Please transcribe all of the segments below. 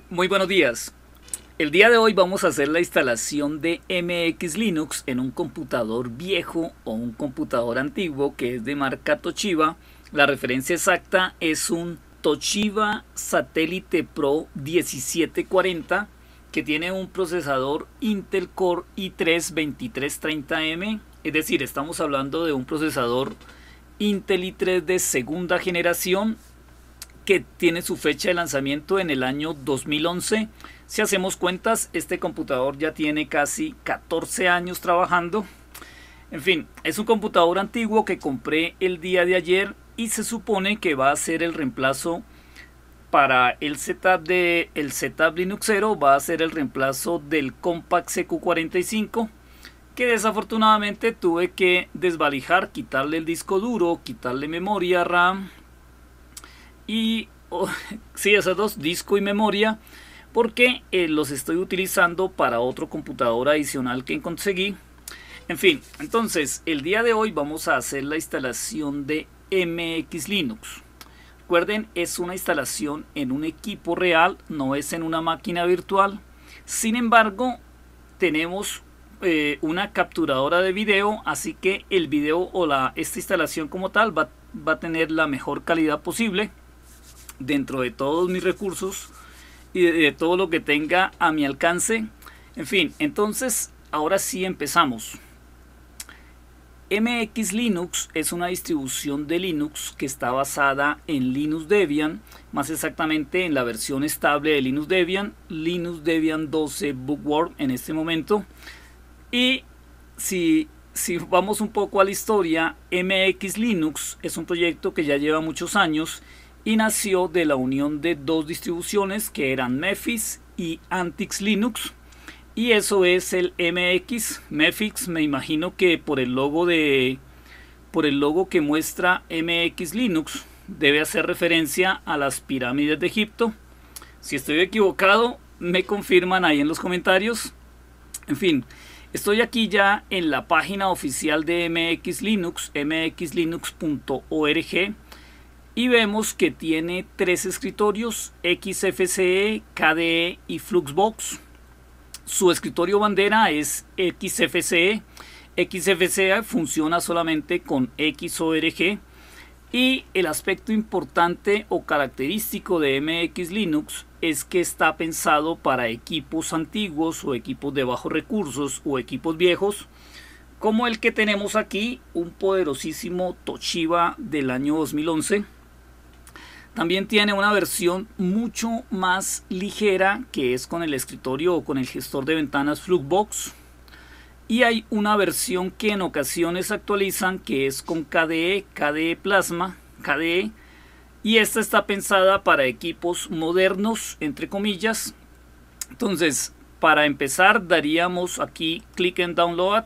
Muy buenos días. El día de hoy vamos a hacer la instalación de MX Linux en un computador viejo o un computador antiguo que es de marca Toshiba. La referencia exacta es un Toshiba Satellite Pro 1740 que tiene un procesador Intel Core i3-2330M. Es decir, estamos hablando de un procesador Intel i3 de segunda generación que tiene su fecha de lanzamiento en el año 2011. Si hacemos cuentas, este computador ya tiene casi 14 años trabajando. En fin, es un computador antiguo que compré el día de ayer y se supone que va a ser el reemplazo para el setup Linuxero. Va a ser el reemplazo del Compaq CQ45, que desafortunadamente tuve que desvalijar, quitarle el disco duro, quitarle memoria RAM y sí, esos dos, disco y memoria, porque los estoy utilizando para otro computador adicional que conseguí. En fin, entonces el día de hoy vamos a hacer la instalación de MX Linux. Recuerden, es una instalación en un equipo real, no es en una máquina virtual. Sin embargo, tenemos una capturadora de video, así que el video o esta instalación como tal va a tener la mejor calidad posible dentro de todos mis recursos y de todo lo que tenga a mi alcance. En fin, entonces ahora sí empezamos. MX Linux es una distribución de Linux que está basada en Linux Debian, más exactamente en la versión estable de Linux Debian 12 Bookworm en este momento. Y si vamos un poco a la historia, MX Linux es un proyecto que ya lleva muchos años y nació de la unión de dos distribuciones que eran Mefix y Antix Linux, y eso es el MX. Mefix, me imagino que por el logo que muestra MX Linux debe hacer referencia a las pirámides de Egipto. Si estoy equivocado, me confirman ahí en los comentarios. En fin, estoy aquí ya en la página oficial de MX Linux, mxlinux.org. Y vemos que tiene tres escritorios: XFCE, KDE y Fluxbox. Su escritorio bandera es XFCE. XFCE funciona solamente con Xorg. Y el aspecto importante o característico de MX Linux es que está pensado para equipos antiguos o equipos de bajos recursos o equipos viejos, como el que tenemos aquí, un poderosísimo Toshiba del año 2011. También tiene una versión mucho más ligera, que es con el escritorio o con el gestor de ventanas Fluxbox. Y hay una versión que en ocasiones actualizan, que es con KDE Plasma, KDE. Y esta está pensada para equipos modernos, entre comillas. Entonces, para empezar, daríamos aquí clic en Download.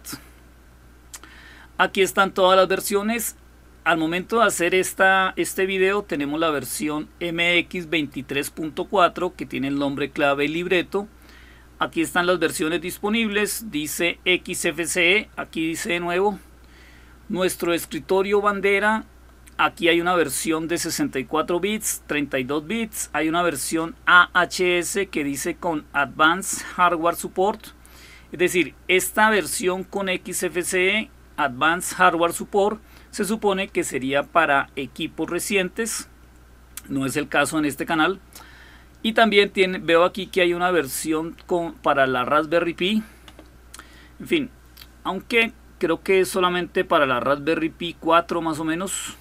Aquí están todas las versiones. Al momento de hacer este video tenemos la versión MX 23.4 que tiene el nombre clave libreto. Aquí están las versiones disponibles, dice XFCE, aquí dice de nuevo nuestro escritorio bandera. Aquí hay una versión de 64 bits, 32 bits, hay una versión AHS que dice con Advanced Hardware Support. Es decir, esta versión con XFCE, Advanced Hardware Support, se supone que sería para equipos recientes, no es el caso en este canal. Y también veo aquí que hay una versión para la Raspberry Pi. En fin, aunque creo que es solamente para la Raspberry Pi 4 más o menos,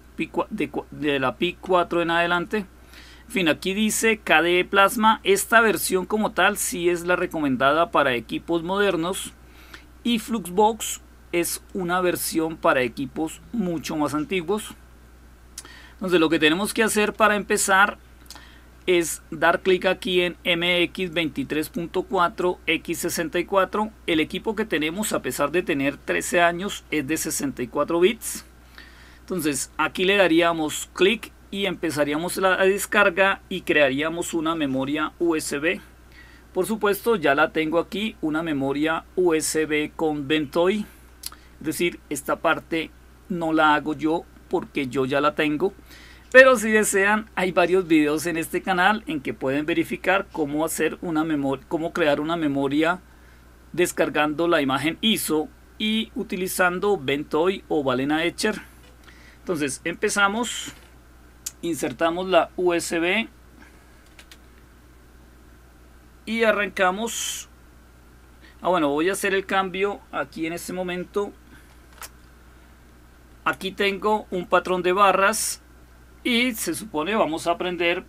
de la Pi 4 en adelante. En fin, aquí dice KDE Plasma. Esta versión como tal sí es la recomendada para equipos modernos, y Fluxbox es una versión para equipos mucho más antiguos. Entonces lo que tenemos que hacer para empezar es dar clic aquí en MX 23.4 X64. El equipo que tenemos, a pesar de tener 13 años, es de 64 bits. Entonces aquí le daríamos clic y empezaríamos la descarga y crearíamos una memoria USB. Por supuesto ya la tengo aquí, una memoria USB con Ventoy. Es decir, esta parte no la hago yo porque yo ya la tengo. Pero si desean, hay varios videos en este canal en que pueden verificar cómo hacer una memoria, cómo crear una memoria descargando la imagen ISO y utilizando Ventoy o Balena Etcher. Entonces empezamos, insertamos la USB y arrancamos. Bueno, voy a hacer el cambio aquí en este momento. Aquí tengo un patrón de barras y se supone vamos a prendemos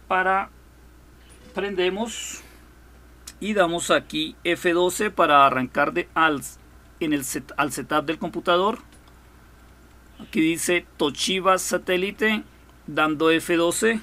y damos aquí F12 para arrancar al setup del computador. Aquí dice Toshiba satélite, dando F12.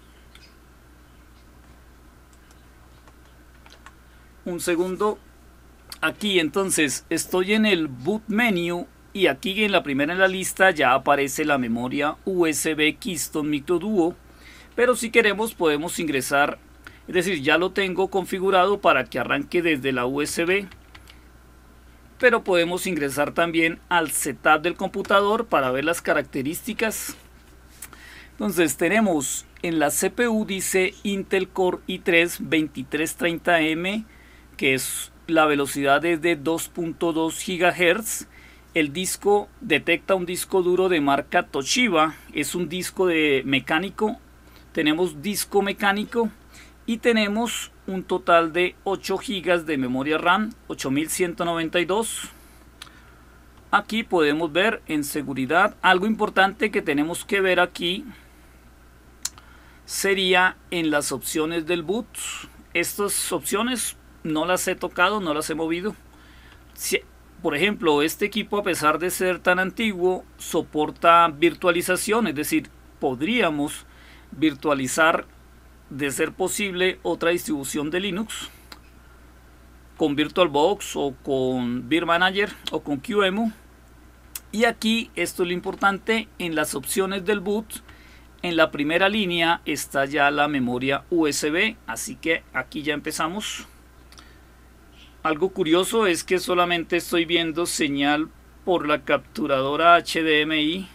Un segundo. Aquí entonces estoy en el boot menu y aquí en la primera en la lista ya aparece la memoria USB Keystone Micro Duo, pero si queremos podemos ingresar, es decir, ya lo tengo configurado para que arranque desde la USB, pero podemos ingresar también al setup del computador para ver las características. Entonces tenemos en la CPU, dice Intel Core i3 2330M, que es la velocidad es de 2.2 GHz. El disco detecta un disco duro de marca Toshiba, es un disco de mecánico. Tenemos disco mecánico y tenemos un total de 8 GB de memoria RAM, 8192. Aquí podemos ver en seguridad, algo importante que tenemos que ver aquí sería en las opciones del boot. Estas opciones no las he tocado, no las he movido. Por ejemplo, este equipo, a pesar de ser tan antiguo, soporta virtualización, es decir, podríamos virtualizar, de ser posible, otra distribución de Linux con VirtualBox o con Vir Manager o con QEMU. Y aquí, esto es lo importante, en las opciones del boot, en la primera línea está ya la memoria USB, así que aquí ya empezamos. Algo curioso es que solamente estoy viendo señal por la capturadora HDMI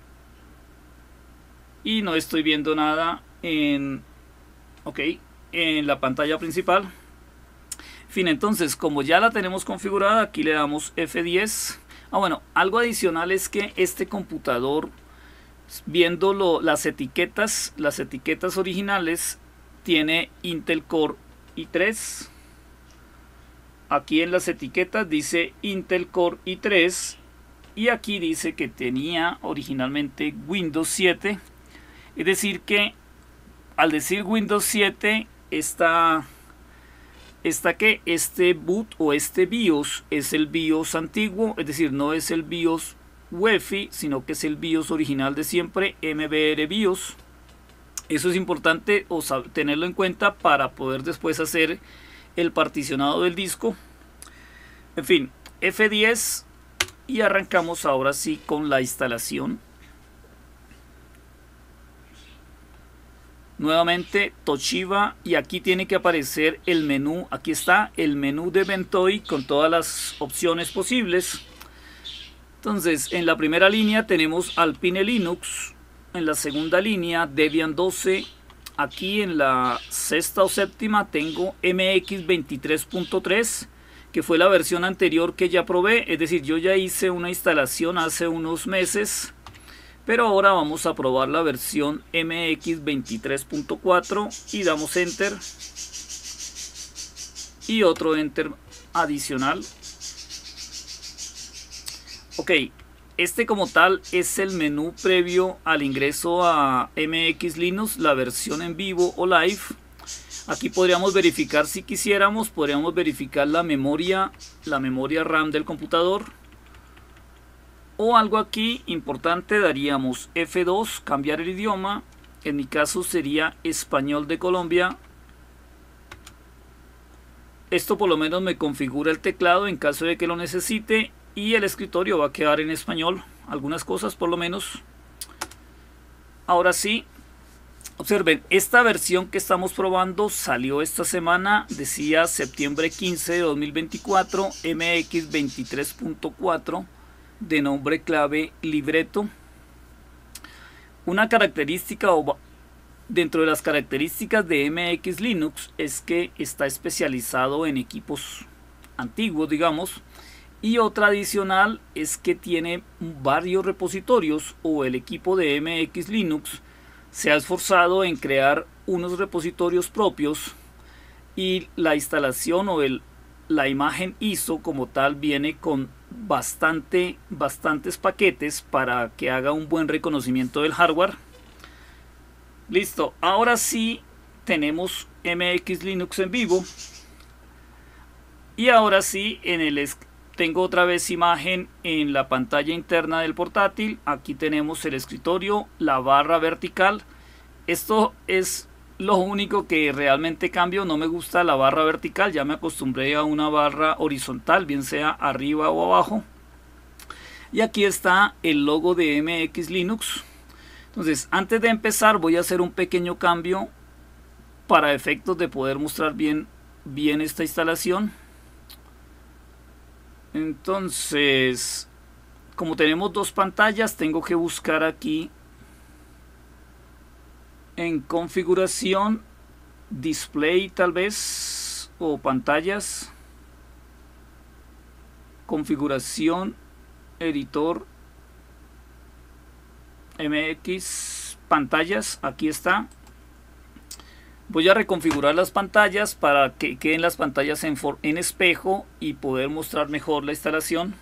y no estoy viendo nada en la pantalla principal. En fin, entonces como ya la tenemos configurada, aquí le damos F10. Bueno, algo adicional es que este computador, viendo las etiquetas originales, tiene Intel Core i3. Aquí en las etiquetas dice Intel Core i3 y aquí dice que tenía originalmente Windows 7. Es decir que al decir Windows 7 este boot o este BIOS es el BIOS antiguo, es decir, no es el BIOS UEFI, sino que es el BIOS original de siempre, MBR BIOS. Eso es importante tenerlo en cuenta para poder después hacer el particionado del disco. En fin, F10 y arrancamos ahora sí con la instalación. Nuevamente Toshiba y aquí tiene que aparecer el menú. Aquí está el menú de Ventoy con todas las opciones posibles. Entonces en la primera línea tenemos Alpine Linux, en la segunda línea Debian 12. Aquí en la sexta o séptima tengo MX 23.3, que fue la versión anterior que ya probé, es decir, yo ya hice una instalación hace unos meses, pero ahora vamos a probar la versión MX 23.4 y damos Enter y otro Enter adicional. Ok. Este como tal es el menú previo al ingreso a MX Linux, la versión en vivo o live. Aquí podríamos verificar, si quisiéramos, podríamos verificar la memoria RAM del computador. O algo aquí importante, daríamos F2, cambiar el idioma. En mi caso sería español de Colombia. Esto por lo menos me configura el teclado en caso de que lo necesite. Y el escritorio va a quedar en español, algunas cosas por lo menos. Ahora sí, observen, esta versión que estamos probando salió esta semana, decía septiembre 15 de 2024, MX 23.4, de nombre clave Libretto. Una característica dentro de las características de MX Linux es que está especializado en equipos antiguos, digamos, y otra adicional es que tiene varios repositorios, o el equipo de MX Linux se ha esforzado en crear unos repositorios propios, y la instalación o la imagen ISO como tal viene con bastantes paquetes para que haga un buen reconocimiento del hardware. Listo, ahora sí tenemos MX Linux en vivo, y ahora sí tengo otra vez imagen en la pantalla interna del portátil. Aquí tenemos el escritorio, la barra vertical. Esto es lo único que realmente cambio. No me gusta la barra vertical, ya me acostumbré a una barra horizontal, bien sea arriba o abajo. Y aquí está el logo de MX Linux. Entonces, antes de empezar voy a hacer un pequeño cambio para efectos de poder mostrar bien esta instalación. Entonces, como tenemos dos pantallas, tengo que buscar aquí en configuración, display tal vez, o pantallas, configuración, editor, MX, pantallas, aquí está. Voy a reconfigurar las pantallas para que queden las pantallas en espejo y poder mostrar mejor la instalación.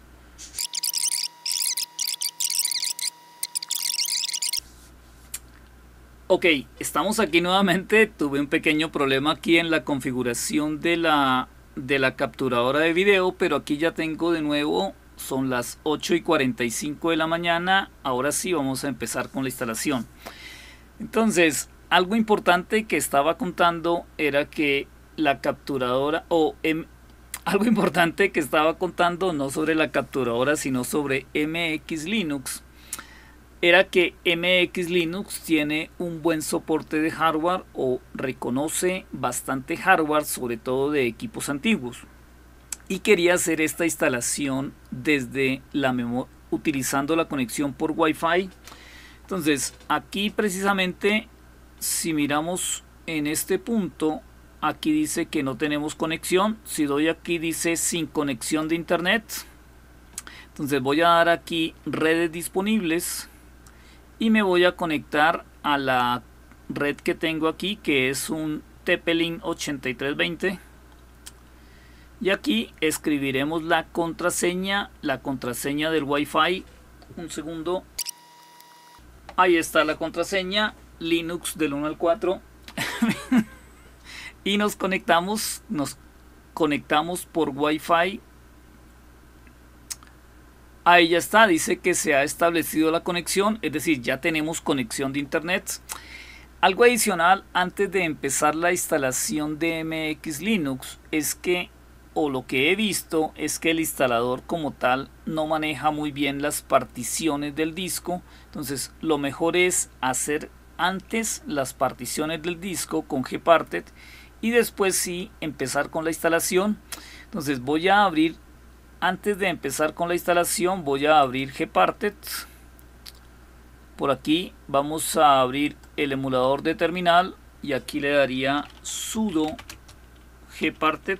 Ok, estamos aquí nuevamente. Tuve un pequeño problema aquí en la configuración de la capturadora de video, pero aquí ya tengo de nuevo. Son las 8:45 de la mañana. Ahora sí vamos a empezar con la instalación. Entonces, algo importante que estaba contando era que la capturadora, algo importante que estaba contando, no sobre la capturadora sino sobre MX Linux, era que MX Linux tiene un buen soporte de hardware, o reconoce bastante hardware, sobre todo de equipos antiguos. Y quería hacer esta instalación desde la memoria, utilizando la conexión por Wi-Fi. Entonces, aquí precisamente, si miramos en este punto, aquí dice que no tenemos conexión. Si doy aquí, dice sin conexión de internet. Entonces voy a dar aquí redes disponibles y me voy a conectar a la red que tengo aquí, que es un TP-Link 8320. Y aquí escribiremos la contraseña del Wi-Fi. Un segundo. Ahí está la contraseña, Linux del 1 al 4. Y nos conectamos por Wi-Fi. Ahí ya está, dice que se ha establecido la conexión, es decir, ya tenemos conexión de internet. Algo adicional antes de empezar la instalación de MX Linux es que, o lo que he visto, es que el instalador como tal no maneja muy bien las particiones del disco. Entonces lo mejor es hacer antes las particiones del disco con Gparted y después sí empezar con la instalación. Entonces voy a abrir, antes de empezar con la instalación, voy a abrir Gparted. Por aquí vamos a abrir el emulador de terminal y aquí le daría sudo Gparted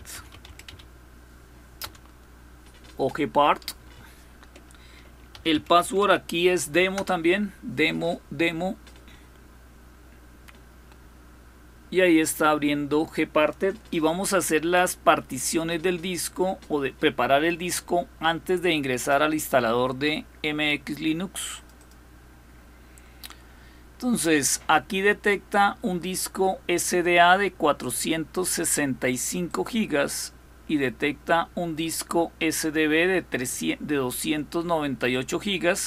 o Gpart. El password aquí es demo también, demo. Y ahí está abriendo Gparted y vamos a hacer las particiones del disco, o de preparar el disco antes de ingresar al instalador de MX Linux. Entonces aquí detecta un disco SDA de 465 GB y detecta un disco SDB de 298 GB.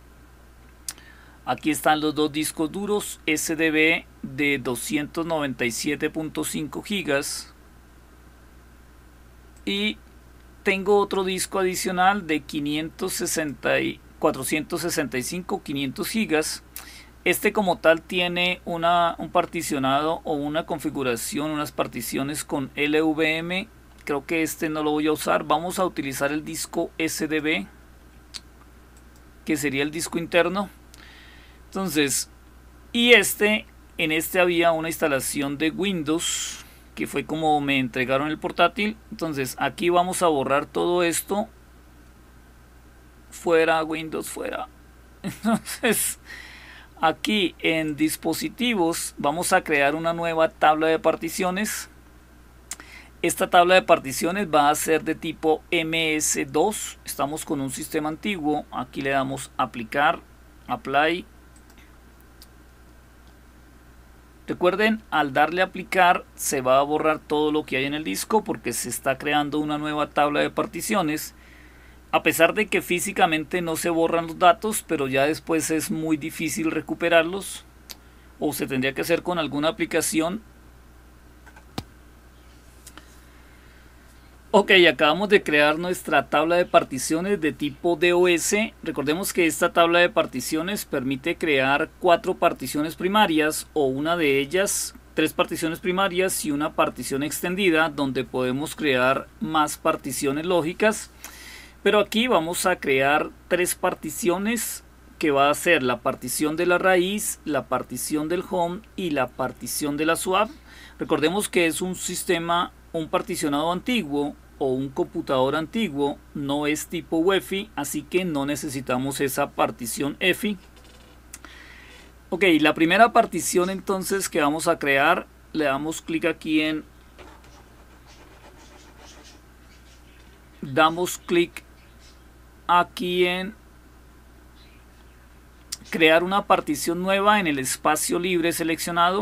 Aquí están los dos discos duros SDB de 297.5 GB. Y tengo otro disco adicional de 465, 500 GB. Este como tal tiene un particionado o una configuración, unas particiones con LVM. Creo que este no lo voy a usar. Vamos a utilizar el disco SDB, que sería el disco interno. Entonces, en este había una instalación de Windows, que fue como me entregaron el portátil. Entonces aquí vamos a borrar todo esto. Fuera, Windows, fuera. Entonces aquí en dispositivos vamos a crear una nueva tabla de particiones. Esta tabla de particiones va a ser de tipo MS2. Estamos con un sistema antiguo. Aquí le damos aplicar, apply. Recuerden, al darle a aplicar se va a borrar todo lo que hay en el disco porque se está creando una nueva tabla de particiones. A pesar de que físicamente no se borran los datos, pero ya después es muy difícil recuperarlos, o se tendría que hacer con alguna aplicación. Ok, acabamos de crear nuestra tabla de particiones de tipo DOS. Recordemos que esta tabla de particiones permite crear 4 particiones primarias, o una de ellas 3 particiones primarias y una partición extendida, donde podemos crear más particiones lógicas. Pero aquí vamos a crear 3 particiones, que va a ser la partición de la raíz, la partición del home y la partición de la swap. Recordemos que es un sistema, un particionado antiguo o un computador antiguo, no es tipo UEFI, así que no necesitamos esa partición EFI. Ok, la primera partición entonces que vamos a crear, le damos clic aquí en... Damos clic aquí en crear una partición nueva en el espacio libre seleccionado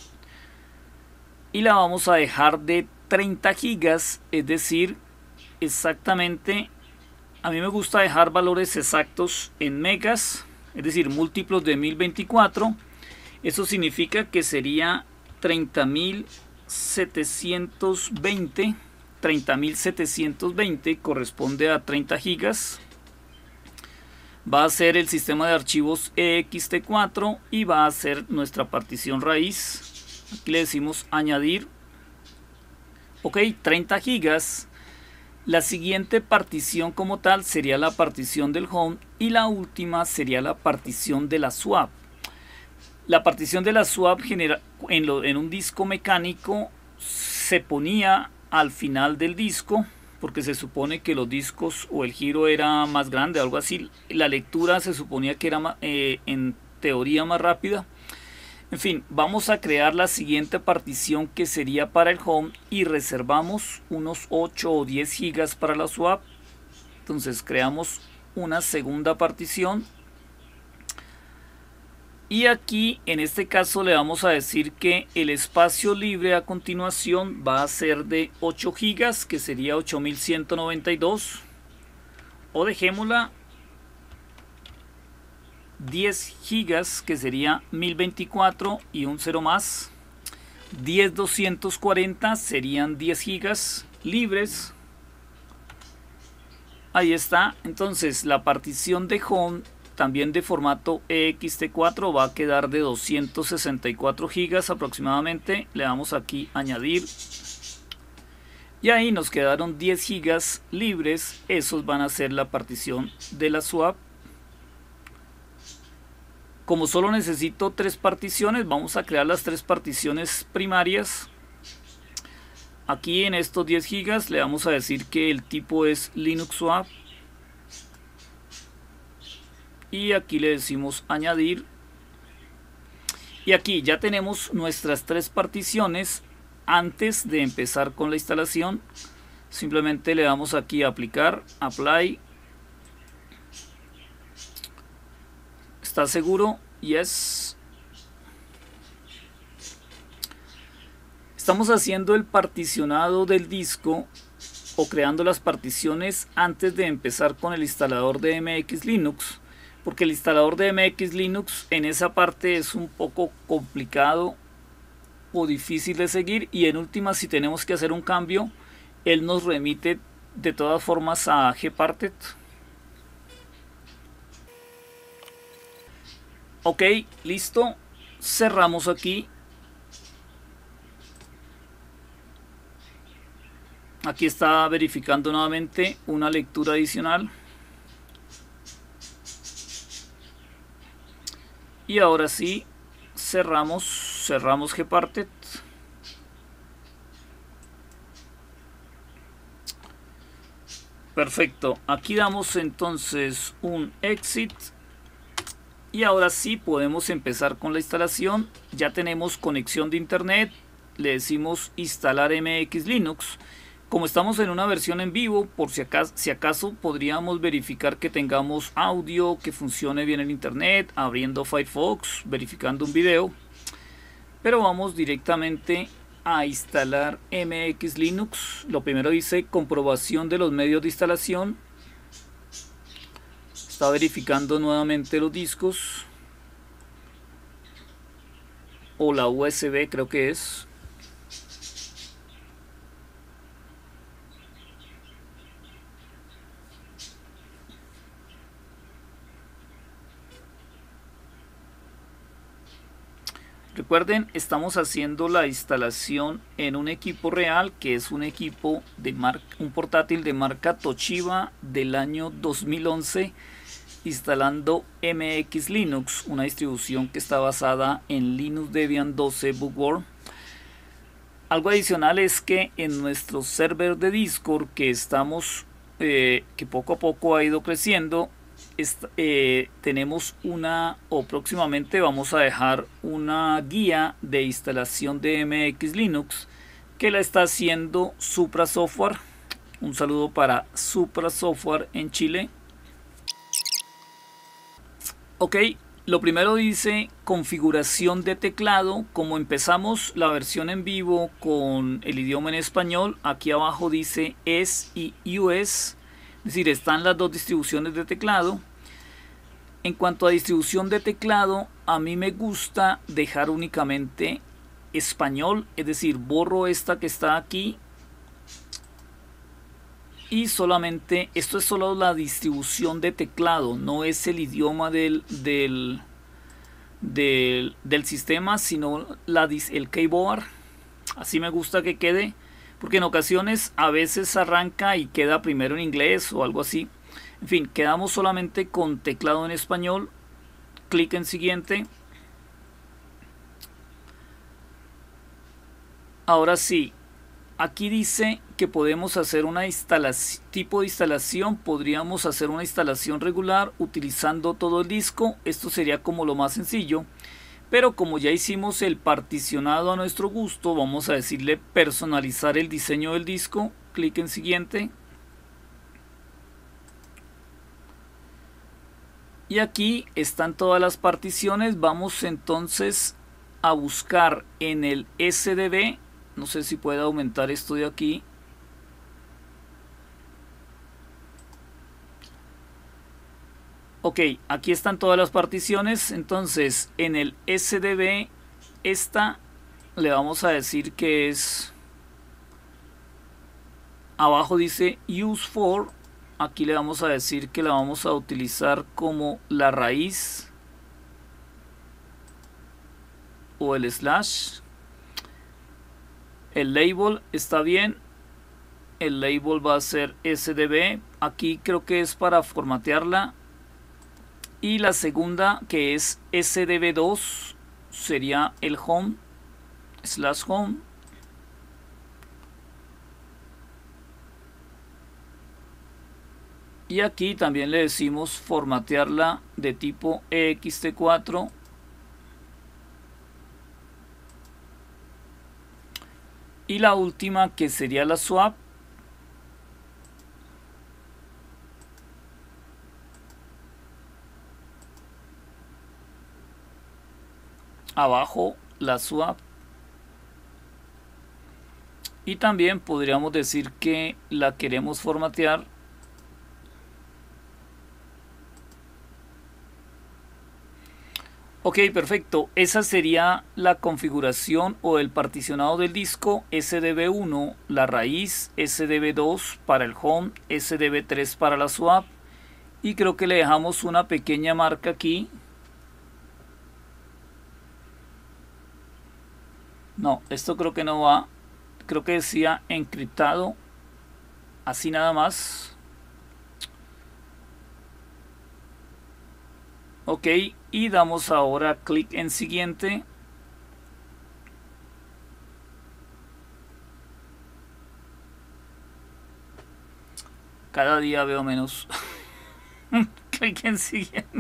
y la vamos a dejar de 30 gigas, es decir, exactamente, a mí me gusta dejar valores exactos en megas, es decir, múltiplos de 1024. Eso significa que sería 30.720. 30.720 corresponde a 30 gigas. Va a ser el sistema de archivos ext4 y va a ser nuestra partición raíz. Aquí le decimos añadir. Ok, 30 gigas. La siguiente partición como tal sería la partición del home y la última sería la partición de la swap. La partición de la swap en un disco mecánico se ponía al final del disco, porque se supone que los discos o el giro era más grande, algo así. La lectura se suponía que era en teoría más rápida. En fin, vamos a crear la siguiente partición, que sería para el home, y reservamos unos 8 o 10 gigas para la swap. Entonces creamos una segunda partición. Y aquí en este caso le vamos a decir que el espacio libre a continuación va a ser de 8 gigas, que sería 8192, o dejémosla 10 gigas, que sería 1024 y un 0 más. 10240 serían 10 gigas libres. Ahí está. Entonces la partición de home, también de formato ext4, va a quedar de 264 gigas aproximadamente. Le damos aquí añadir y ahí nos quedaron 10 gigas libres. Esos van a ser la partición de la swap. Como solo necesito 3 particiones, vamos a crear las 3 particiones primarias. Aquí en estos 10 gigas le vamos a decir que el tipo es Linux Swap. Y aquí le decimos añadir. Y aquí ya tenemos nuestras 3 particiones. Antes de empezar con la instalación, simplemente le damos aquí a aplicar, apply. ¿Está seguro? Yes. Estamos haciendo el particionado del disco, o creando las particiones antes de empezar con el instalador de MX Linux, porque el instalador de MX Linux en esa parte es un poco complicado o difícil de seguir, y en última, si tenemos que hacer un cambio, él nos remite de todas formas a Gparted. Ok, listo, cerramos aquí. Aquí está verificando nuevamente una lectura adicional. Y ahora sí, cerramos Gparted. Perfecto, aquí damos entonces un exit y ahora sí podemos empezar con la instalación. Ya tenemos conexión de internet, le decimos instalar MX Linux. Como estamos en una versión en vivo, por si acaso podríamos verificar que tengamos audio, que funcione bien el internet, abriendo Firefox, verificando un video. Pero vamos directamente a instalar MX Linux. Lo primero dice comprobación de los medios de instalación. Está verificando nuevamente los discos o la USB, creo que es. Recuerden, estamos haciendo la instalación en un equipo real, que es un equipo de un portátil de marca Toshiba del año 2011, instalando MX Linux, una distribución que está basada en Linux Debian 12 Bookworm. Algo adicional es que en nuestro server de Discord, que estamos, que poco a poco ha ido creciendo, tenemos próximamente vamos a dejar una guía de instalación de MX Linux que la está haciendo Supra Software. Un saludo para Supra Software en Chile. Ok, lo primero dice configuración de teclado. Como empezamos la versión en vivo con el idioma en español, aquí abajo dice ES y US. Es decir, están las dos distribuciones de teclado. En cuanto a distribución de teclado, a mí me gusta dejar únicamente español, es decir, borro esta que está aquí y solamente, esto es solo la distribución de teclado, no es el idioma del sistema, sino el keyboard. Así me gusta que quede, porque en ocasiones a veces arranca y queda primero en inglés o algo así. En fin, quedamos solamente con teclado en español. Clic en siguiente. Ahora sí, aquí dice que podemos hacer una tipo de instalación. Podríamos hacer una instalación regular utilizando todo el disco. Esto sería como lo más sencillo. Pero como ya hicimos el particionado a nuestro gusto, vamos a decirle personalizar el diseño del disco. Clic en siguiente. Y aquí están todas las particiones. Vamos entonces a buscar en el SDB. No sé si puedo aumentar esto de aquí. Ok, aquí están todas las particiones. Entonces en el SDB esta le vamos a decir que es, abajo dice use for. Aquí le vamos a decir que la vamos a utilizar como la raíz o el slash. El label está bien. El label va a ser SDB. Aquí creo que es para formatearla. Y la segunda, que es SDB2, sería el home, slash home. Y aquí también le decimos formatearla de tipo ext4. Y la última, que sería la swap. Abajo la swap. Y también podríamos decir que la queremos formatear Ok, perfecto. Esa sería la configuración o el particionado del disco. SDB1 la raíz, SDB2 para el home, SDB3 para la swap. Y creo que le dejamos una pequeña marca aquí. No, esto creo que no va. Creo que decía encriptado. Así nada más. Ok, y damos ahora clic en siguiente. Cada día veo menos. Clic en siguiente.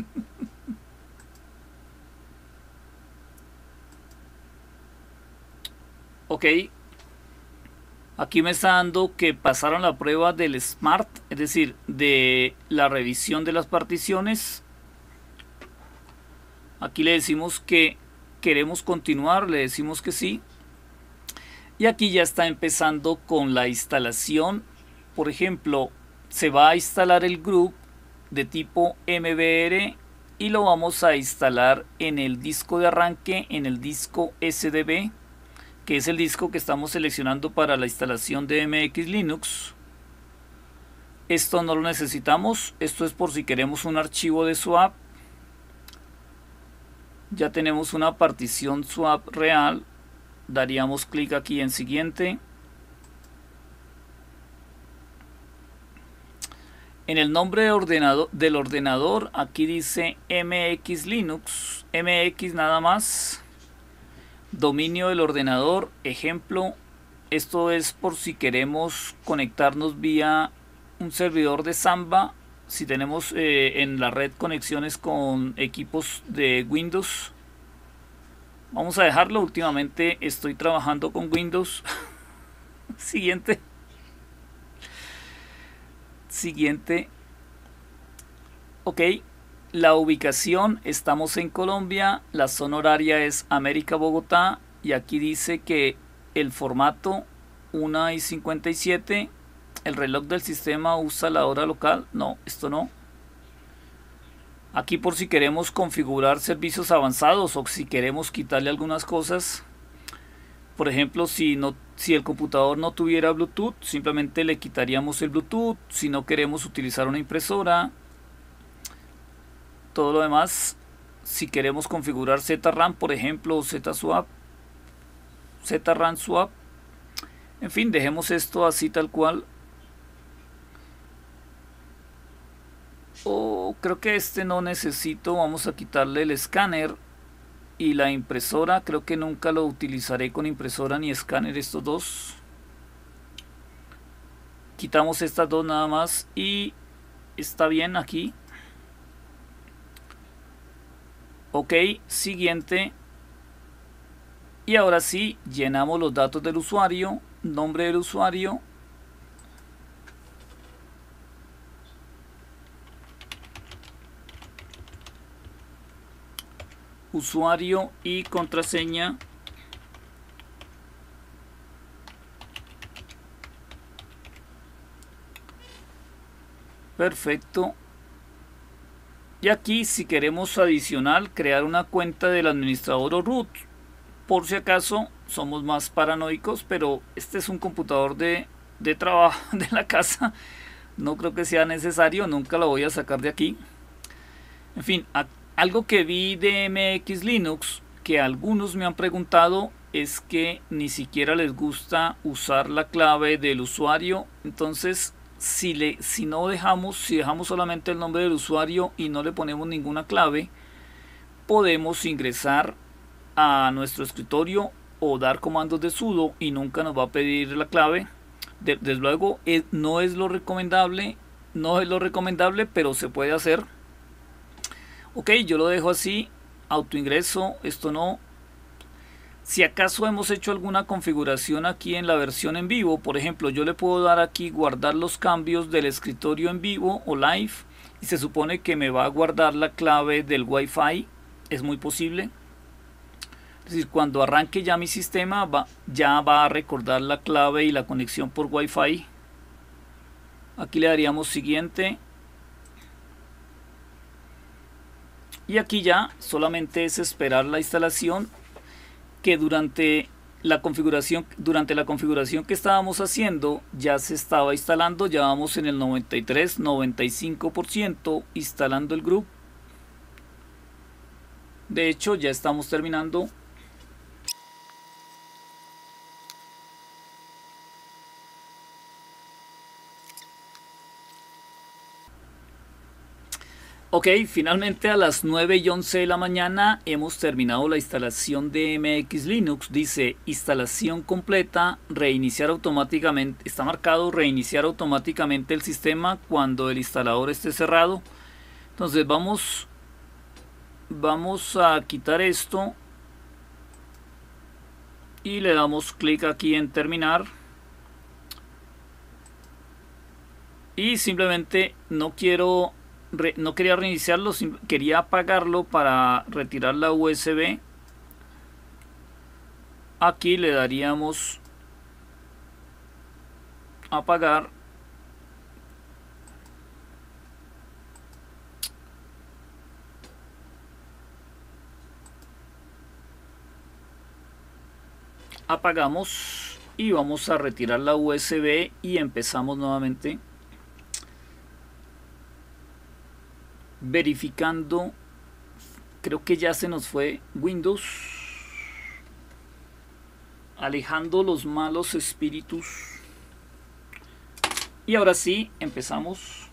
Ok, aquí me está dando que pasaron la prueba del SMART, es decir, de la revisión de las particiones. Aquí le decimos que queremos continuar, le decimos que sí. Y aquí ya está empezando con la instalación. Por ejemplo, se va a instalar el group de tipo MBR y lo vamos a instalar en el disco de arranque, en el disco SDB, que es el disco que estamos seleccionando para la instalación de MX Linux. Esto no lo necesitamos, esto es por si queremos un archivo de swap. Ya tenemos una partición swap real, daríamos clic aquí en siguiente. En el nombre del ordenador, aquí dice MX Linux, MX nada más. Dominio del ordenador, ejemplo, esto es por si queremos conectarnos vía un servidor de Samba, si tenemos en la red conexiones con equipos de Windows. Vamos a dejarlo, últimamente estoy trabajando con Windows. Siguiente. Siguiente. Ok, la ubicación, estamos en Colombia, la zona horaria es América Bogotá y aquí dice que el formato 1:57, el reloj del sistema usa la hora local, no, esto no. Aquí por si queremos configurar servicios avanzados o si queremos quitarle algunas cosas, por ejemplo si el computador no tuviera Bluetooth, simplemente le quitaríamos el Bluetooth. Si no queremos utilizar una impresora, todo lo demás, si queremos configurar ZRAM, por ejemplo, ZSwap, ZRAM swap, en fin, dejemos esto así tal cual. Creo que este no necesito, vamos a quitarle el escáner y la impresora, creo que nunca lo utilizaré con impresora ni escáner, estos dos. Quitamos estas dos nada más y está bien aquí. Ok, siguiente. Y ahora sí, llenamos los datos del usuario, nombre del usuario. Usuario y contraseña. Perfecto. Y aquí si queremos adicional crear una cuenta del administrador o root, por si acaso somos más paranoicos, pero este es un computador de trabajo de la casa, no creo que sea necesario, nunca lo voy a sacar de aquí. En fin, algo que vi de MX Linux que algunos me han preguntado es que ni siquiera les gusta usar la clave del usuario. Entonces si dejamos solamente el nombre del usuario y no le ponemos ninguna clave, podemos ingresar a nuestro escritorio o dar comandos de sudo y nunca nos va a pedir la clave. Desde luego no es lo recomendable, pero se puede hacer. Ok, yo lo dejo así, autoingreso, esto no. Si acaso hemos hecho alguna configuración aquí en la versión en vivo, por ejemplo, yo le puedo dar aquí guardar los cambios del escritorio en vivo o live y se supone que me va a guardar la clave del Wi-Fi, es muy posible. Es decir, cuando arranque ya mi sistema ya va a recordar la clave y la conexión por Wi-Fi. Aquí le daríamos siguiente. Y aquí ya solamente es esperar la instalación, que durante la configuración que estábamos haciendo ya se estaba instalando. Ya vamos en el 93-95% instalando el group. De hecho ya estamos terminando. Ok, finalmente a las 9:11 de la mañana hemos terminado la instalación de MX Linux. Dice instalación completa, reiniciar automáticamente. Está marcado reiniciar automáticamente el sistema cuando el instalador esté cerrado. Entonces vamos a quitar esto y le damos clic aquí en terminar. Y simplemente no quería reiniciarlo, quería apagarlo para retirar la USB. Aquí le daríamos apagar. Apagamos y vamos a retirar la USB y empezamos nuevamente. Verificando, creo que ya se nos fue Windows, alejando los malos espíritus. Y ahora sí, empezamos.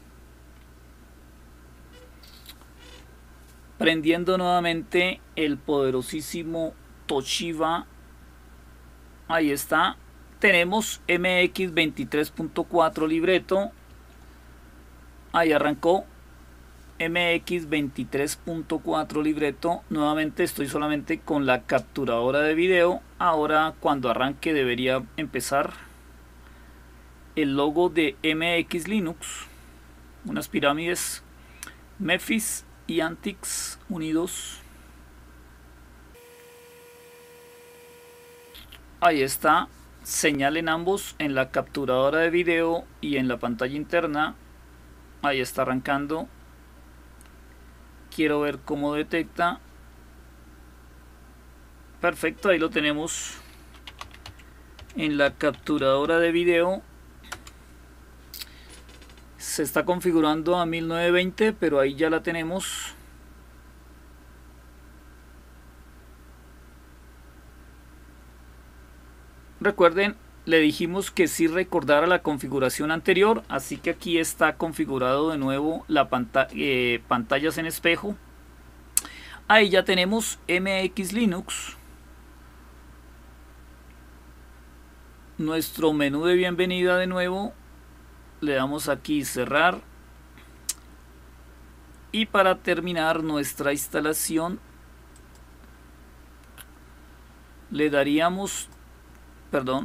Prendiendo nuevamente el poderosísimo Toshiba. Ahí está. Tenemos MX 23.4 libreto. Ahí arrancó. MX 23.4 libreto. Nuevamente estoy solamente con la capturadora de video. Ahora cuando arranque debería empezar el logo de MX Linux, unas pirámides, Memphis y Antix unidos. Ahí está, señal en ambos, en la capturadora de video y en la pantalla interna. Ahí está arrancando. Quiero ver cómo detecta. Perfecto, ahí lo tenemos en la capturadora de video. Se está configurando a 1920, pero ahí ya la tenemos. Recuerden, le dijimos que sí recordara la configuración anterior, así que aquí está configurado de nuevo la pantallas en espejo. Ahí ya tenemos MX Linux. Nuestro menú de bienvenida de nuevo. Le damos aquí cerrar. Y para terminar nuestra instalación le daríamos, perdón,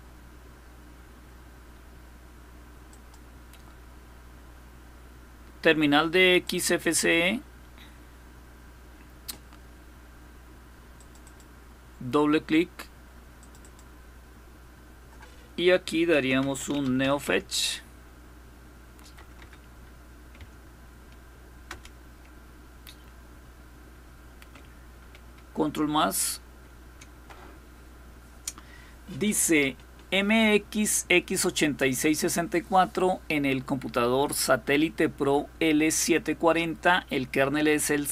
terminal de XFCE, doble clic y aquí daríamos un NeoFetch. Control más. Dice MX X8664 en el computador Satélite Pro L740. El kernel es el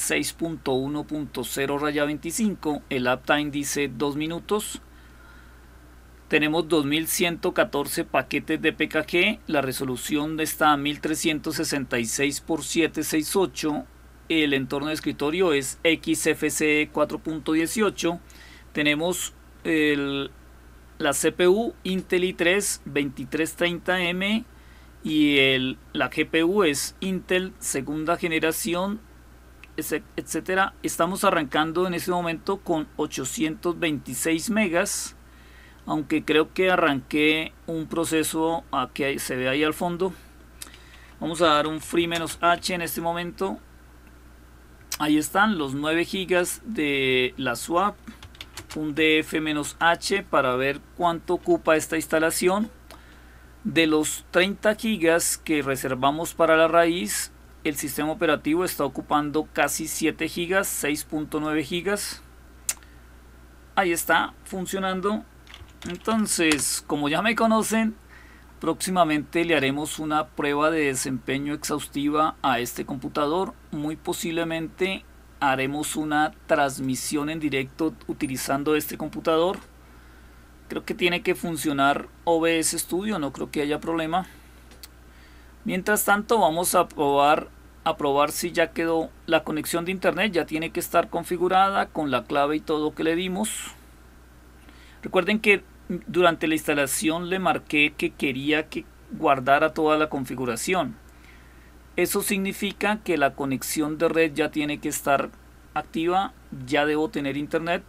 6.1.0/25. El uptime dice 2 minutos. Tenemos 2114 paquetes de PKG. La resolución está a 1366 x 768. El entorno de escritorio es XFCE 4.18. Tenemos la CPU Intel i3 2330M y la GPU es Intel segunda generación, etcétera. Estamos arrancando en este momento con 826 megas, aunque creo que arranqué un proceso que se ve ahí al fondo. Vamos a dar un free-h en este momento. Ahí están los 9 gigas de la swap, un df-h para ver cuánto ocupa esta instalación. De los 30 gigas que reservamos para la raíz, el sistema operativo está ocupando casi 7 gigas, 6.9 gigas. Ahí está funcionando. Entonces, como ya me conocen, próximamente le haremos una prueba de desempeño exhaustiva a este computador. Muy posiblemente haremos una transmisión en directo utilizando este computador. Creo que tiene que funcionar OBS Studio, no creo que haya problema. Mientras tanto vamos a probar a probar si ya quedó la conexión de internet. Ya tiene que estar configurada con la clave y todo que le dimos. Recuerden que durante la instalación le marqué que quería que guardara toda la configuración. Eso significa que la conexión de red ya tiene que estar activa. Ya debo tener internet.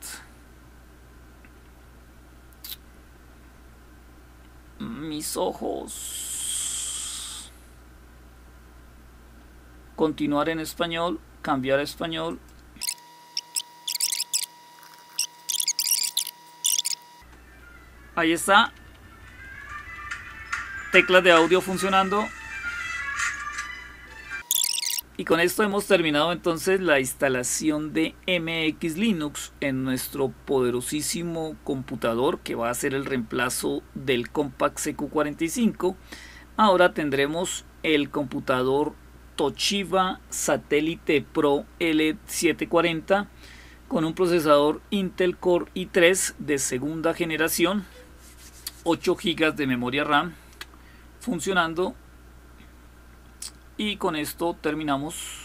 Mis ojos. Continuar en español, cambiar a español. Ahí está. Teclas de audio funcionando. Y con esto hemos terminado entonces la instalación de MX Linux en nuestro poderosísimo computador, que va a ser el reemplazo del Compaq CQ45. Ahora tendremos el computador Toshiba Satellite Pro L740 con un procesador Intel Core i3 de segunda generación, 8 GB de memoria RAM funcionando. Y con esto terminamos.